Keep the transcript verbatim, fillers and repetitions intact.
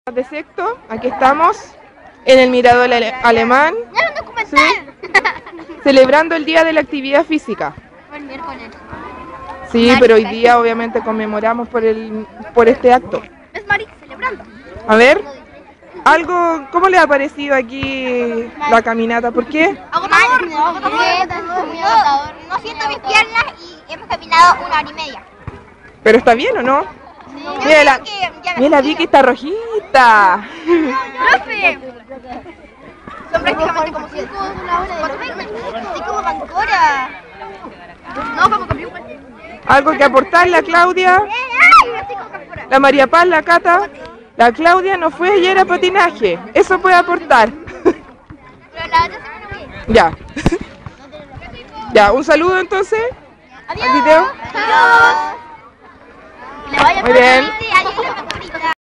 De sexto, aquí estamos en el Mirador Ale Alemán, ¿sí? Celebrando el Día de la Actividad Física. El miércoles. Sí, pero hoy día obviamente conmemoramos por el por este acto. Es Mari celebrando. A ver, algo, ¿cómo le ha parecido aquí la caminata? ¿Por qué? Agotador, agotador. No siento mis piernas y hemos caminado una hora y media. ¿Pero está bien o no? Sí. Mira, la, mira, la Vicky está rojita. ¡Profe! Son prácticamente como cinco Estoy como Pancora. No, como cambió igual. ¿Algo que aportarle a Claudia? La María Paz, la Cata. La Claudia no fue ayer a patinaje. Eso puede aportar. Pero la otra semana fui. Ya. Ya, un saludo entonces. Adiós. Al video. Adiós. Muy bien.